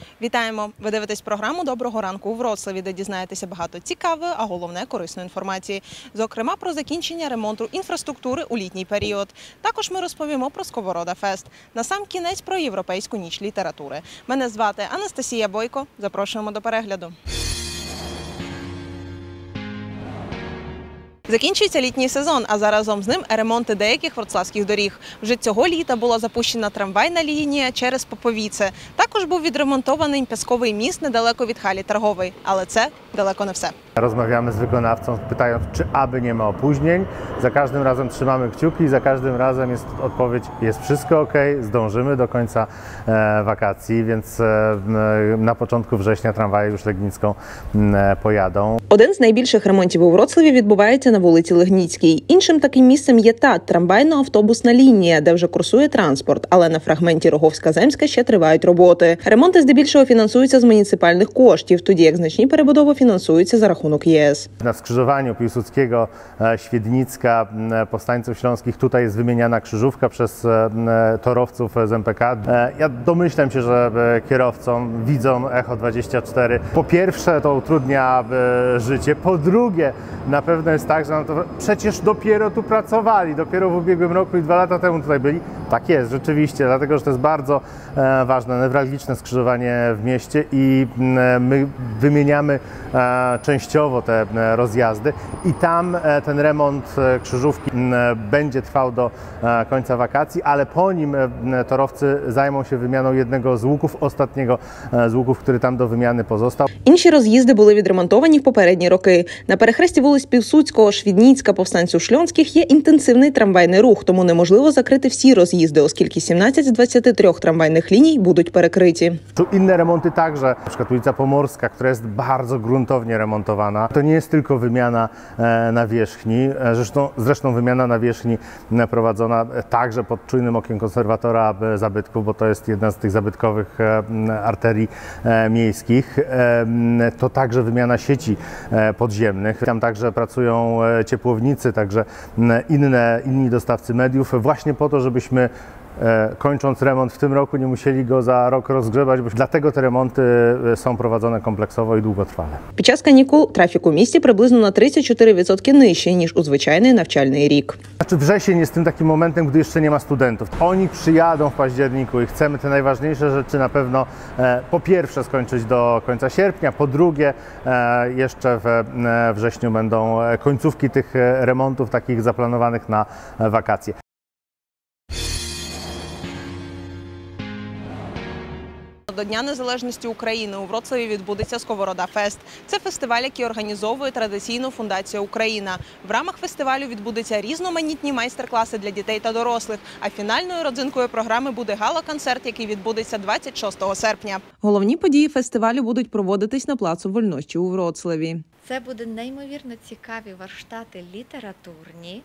Вітаємо! Ви дивитесь програму «Доброго ранку» у Вроцлаві, де дізнаєтеся багато цікавої, а головне – корисної інформації. Зокрема, про закінчення ремонту інфраструктури у літній період. Також ми розповімо про Сковорода Фест. Насамкінець про Європейську ніч літератури. Мене звати Анастасія Бойко. Запрошуємо до перегляду. Закінчується літній сезон, а заразом з ним ремонти деяких вроцлавських доріг. Вже цього літа була запущена трамвайна лінія через Поповіце. Також був відремонтований Пясковий міст недалеко від hali targowej. Але це далеко не все. Rozmawiamy z wykonawcą, pytając, czy aby nie ma opóźnień. Za każdym razem trzymamy kciuki i za każdym razem jest odpowiedź: jest wszystko ok, zdążymy do końca wakacji, więc na początku września tramwaje już Legnicką pojadą. Один з найбільших ремонтів у Вроцлаві відбувається на вулиці Легніцькій. Іншим таким місцем є та трамвайно-автобусна лінія, де вже курсує транспорт, але на фрагменті Роговська-Земська ще тривають роботи. Ремонти здебільшого фінансуються з муніципальних коштів, тоді як значні перебудови фінансуються за рахунок ЄС. Na skrzyżowaniu Piłsudskiego, Świdnicka, powstańców śląskich tutaj jest wymieniana krzyżówka przez torowców z MPK. Ja domyślam się, że kierowcom widzą Echo 24. Po pierwsze to utrudnia życie, po drugie na pewno jest tak, że no to przecież dopiero tu pracowali, dopiero w ubiegłym roku i 2 lata temu tutaj byli. Tak jest, rzeczywiście, dlatego że to jest bardzo ważne, newralgiczne skrzyżowanie w mieście i my wymieniamy częściowo te rozjazdy i tam ten remont krzyżówki będzie trwał do końca wakacji, ale po nim torowcy zajmą się wymianą jednego z łuków, ostatniego z łuków, który tam do wymiany pozostał. Інші роз'їзди були відремонтовані в попередні роки. На перехресті вулиць Півсудського, Швідніцька, повстанців Шльонських є інтенсивний трамвайний рух, тому неможливо закрити всі роз'їзди, оскільки 17 з 23 tramwajnych linii будуть перекриті. Tu inne remonty także, na przykład ulica Pomorska, która jest bardzo gruntownie remontowana. To nie jest tylko wymiana nawierzchni, zresztą wymiana nawierzchni prowadzona także pod czujnym okiem konserwatora zabytków, bo to jest jedna z tych zabytkowych arterii miejskich. To także wymiana sieci podziemnych. Tam także pracują ciepłownicy, także inni dostawcy mediów, właśnie po to, żebyśmy kończąc remont w tym roku nie musieli go za rok rozgrzebać, bo dlatego te remonty są prowadzone kompleksowo i długotrwale. Під час канікул трафік у місті приблизно на 34% нижчий, ніж у звичайний навчальний рік. Znaczy wrzesień jest tym takim momentem, gdy jeszcze nie ma studentów. Oni przyjadą w październiku i chcemy te najważniejsze rzeczy na pewno po pierwsze skończyć do końca sierpnia, po drugie jeszcze we wrześniu będą końcówki tych remontów takich zaplanowanych na wakacje. До Дня Незалежності України у Вроцлаві відбудеться Сковорода Фест. Це фестиваль, який організовує традиційну фундація «Україна». В рамках фестивалю відбудуться різноманітні майстер-класи для дітей та дорослих, а фінальною родзинкою програми буде гала-концерт, який відбудеться 26 серпня. Головні події фестивалю будуть проводитись на плацу Вольнощі у Вроцлаві. Це буде неймовірно цікаві варштати літературні.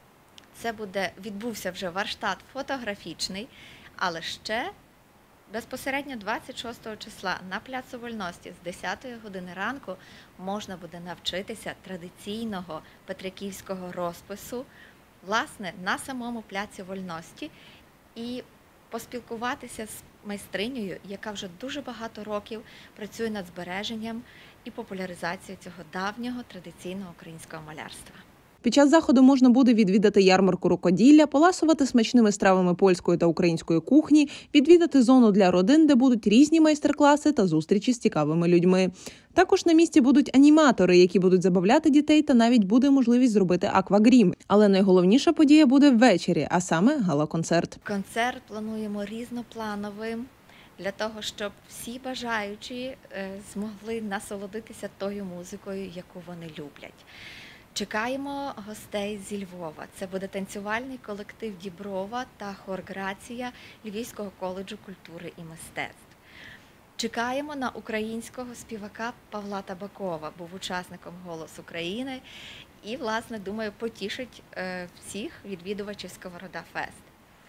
Відбувся вже варштат фотографічний, але ще безпосередньо 26 числа на пляцу Вольності з 10 години ранку можна буде навчитися традиційного петриківського розпису, власне, на самому пляці Вольності і поспілкуватися з майстринею, яка вже дуже багато років працює над збереженням і популяризацією цього давнього традиційного українського малярства. Під час заходу можна буде відвідати ярмарку рукоділля, поласувати смачними стравами польської та української кухні, відвідати зону для родин, де будуть різні майстер-класи та зустрічі з цікавими людьми. Також на місці будуть аніматори, які будуть забавляти дітей, та навіть буде можливість зробити аквагрім. Але найголовніша подія буде ввечері, а саме гала-концерт. Концерт плануємо різноплановим, для того, щоб всі бажаючі змогли насолодитися тою музикою, яку вони люблять. Чекаємо гостей зі Львова. Це буде танцювальний колектив «Діброва» та хор «Грація» Львівського коледжу культури і мистецтв. Чекаємо на українського співака Павла Табакова, був учасником «Голос України» і, власне, думаю, потішить всіх відвідувачів Сковорода Фест.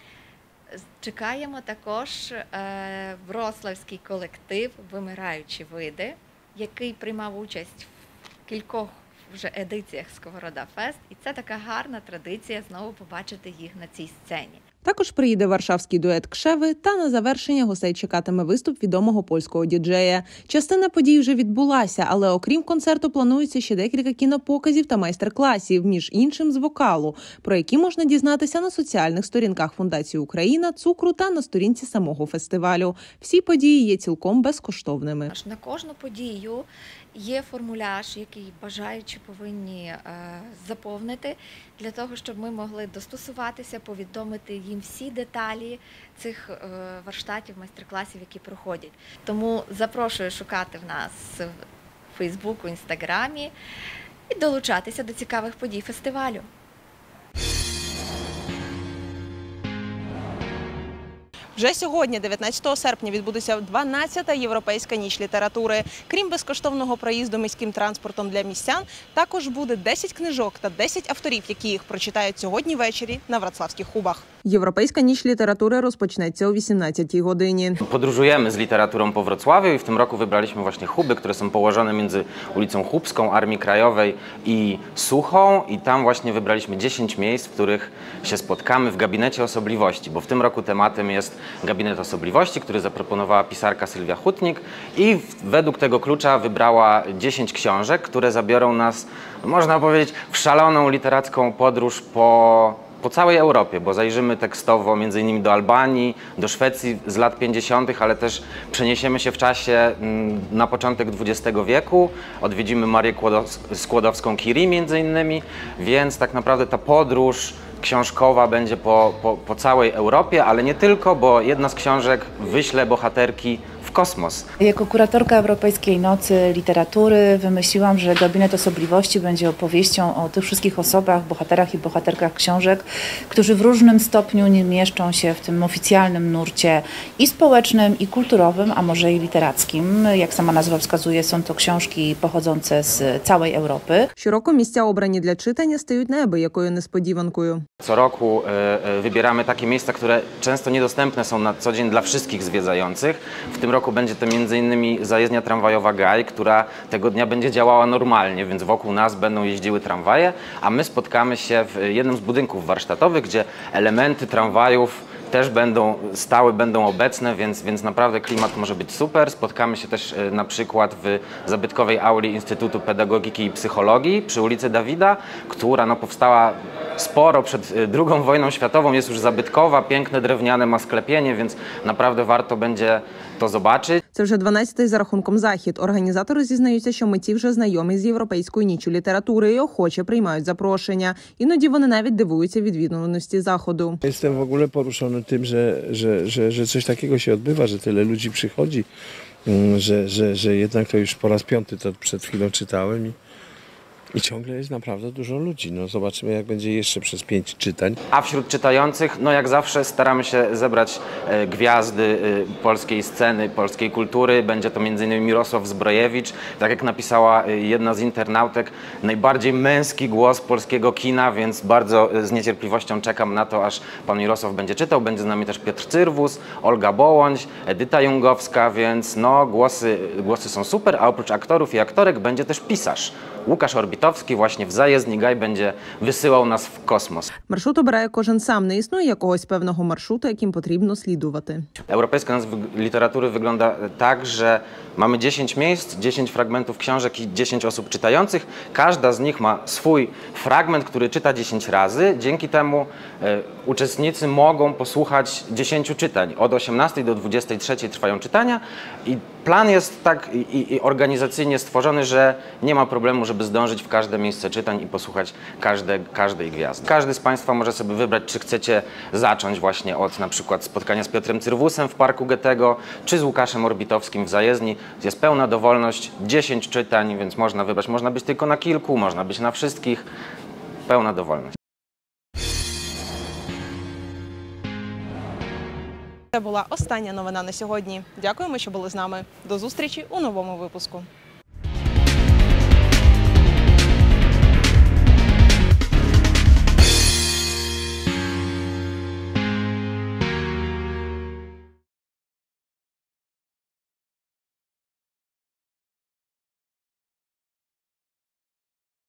Чекаємо також вроцлавський колектив «Вимираючі види», який приймав участь в кількох вже едиціях Сковорода Фест, і це така гарна традиція знову побачити їх на цій сцені. Також приїде варшавський дует «Кшеви» та на завершення гостей чекатиме виступ відомого польського діджея. Частина подій вже відбулася, але окрім концерту планується ще декілька кінопоказів та майстер-класів, між іншим з вокалу, про які можна дізнатися на соціальних сторінках Фундації Україна, Цукру та на сторінці самого фестивалю. Всі події є цілком безкоштовними. На кожну подію є формуляр, який бажаючі повинні заповнити, для того, щоб ми могли достосуватися, повідомити їм всі деталі цих варштатів, майстер-класів, які проходять. Тому запрошую шукати в нас в Фейсбуку, Інстаграмі і долучатися до цікавих подій фестивалю. Вже сьогодні, 19 серпня, відбудеться 12-та Європейська ніч літератури. Крім безкоштовного проїзду міським транспортом для містян, також буде 10 книжок та 10 авторів, які їх прочитають сьогодні ввечері на Wrocławskich Hubach. Європейська ніч літератури розпочнеться о 18-й годині. Podróżujemy z literaturą po Wrocławiu i w tym roku wybraliśmy właśnie huby, które są położone między ulicą Chłopską, Armii Krajowej i Suchą i tam właśnie wybraliśmy 10 miejsc, w których się spotkamy w gabinecie osobliwości, bo w tym roku tematem jest gabinet osobliwości, który zaproponowała pisarka Sylwia Hutnik i według tego klucza wybrała 10 książek, które zabiorą nas, można powiedzieć, w szaloną literacką podróż po całej Europie, bo zajrzymy tekstowo m.in. do Albanii, do Szwecji z lat 50., ale też przeniesiemy się w czasie na początek XX wieku, odwiedzimy Marię Skłodowską-Curie m.in., więc tak naprawdę ta podróż książkowa będzie po całej Europie, ale nie tylko, bo jedna z książek wyśle bohaterki w kosmos. Jako kuratorka Europejskiej Nocy Literatury wymyśliłam, że gabinet osobliwości będzie opowieścią o tych wszystkich osobach, bohaterach i bohaterkach książek, którzy w różnym stopniu nie mieszczą się w tym oficjalnym nurcie i społecznym, i kulturowym, a może i literackim. Jak sama nazwa wskazuje, są to książki pochodzące z całej Europy. Щороку місця, обрані для читання, стають неабиякою несподіванкою. Co roku wybieramy takie miejsca, które często niedostępne są na co dzień dla wszystkich zwiedzających. W tym roku będzie to m.in. zajezdnia tramwajowa Gaj, która tego dnia będzie działała normalnie, więc wokół nas będą jeździły tramwaje, a my spotkamy się w jednym z budynków warsztatowych, gdzie elementy tramwajów też będą obecne, więc naprawdę klimat może być super. Spotkamy się też na przykład w zabytkowej auli Instytutu Pedagogiki i Psychologii przy ulicy Dawida, która powstała sporo przed II wojną światową, jest już zabytkowa, piękne drewniane ma sklepienie, więc naprawdę warto będzie to zobaczyć. Це вже 12-й за рахунком захід. Організатори зізнаються, що митці вже знайомі з Європейською ніччю літератури і охоче приймають запрошення. Іноді вони навіть дивуються відвідуваності заходу. Jestem w ogóle poruszony tym, że coś takiego się odbywa, że tyle ludzi przychodzi, że jednak to już po raz 5. to przed chwilą czytałem i ciągle jest naprawdę dużo ludzi. No zobaczymy, jak będzie jeszcze przez 5 czytań. A wśród czytających, no jak zawsze staramy się zebrać gwiazdy polskiej sceny, polskiej kultury. Będzie to m.in. Mirosław Zbrojewicz. Tak jak napisała jedna z internautek, najbardziej męski głos polskiego kina, więc bardzo z niecierpliwością czekam na to, aż pan Mirosław będzie czytał. Będzie z nami też Piotr Cyrwus, Olga Bołądź, Edyta Jungowska, więc no głosy są super, a oprócz aktorów i aktorek będzie też pisarz. Łukasz Orbitowski właśnie w zajezdni Gaj będzie wysyłał nas w kosmos. Маршрут обирає кожен сам, не існує якогось певного маршруту, яким потрібно слідувати. Europejska Noc Literatury wygląda tak, że mamy 10 miejsc, 10 fragmentów książek i 10 osób czytających. Każda z nich ma swój fragment, który czyta 10 razy. Dzięki temu uczestnicy mogą posłuchać 10 czytań. Od 18 do 23 trwają czytania i plan jest tak i organizacyjnie stworzony, że nie ma problemu, żeby zdążyć w każde miejsce czytań i posłuchać każdej gwiazdy. Każdy z Państwa może sobie wybrać, czy chcecie zacząć właśnie od na przykład spotkania z Piotrem Cyrwusem w Parku Goethego, czy z Łukaszem Orbitowskim w zajezdni. Jest pełna dowolność, 10 czytań, więc można wybrać. Można być tylko na kilku, można być na wszystkich. Pełna dowolność. Це була остання новина на сьогодні. Дякуємо, що були з нами. До зустрічі у новому випуску.